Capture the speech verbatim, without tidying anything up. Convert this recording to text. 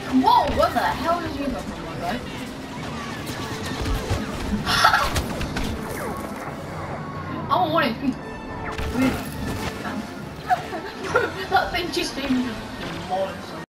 Whoa, what the hell did you go from one guy? I don't want it to be weird. That thing just seemed to demolish.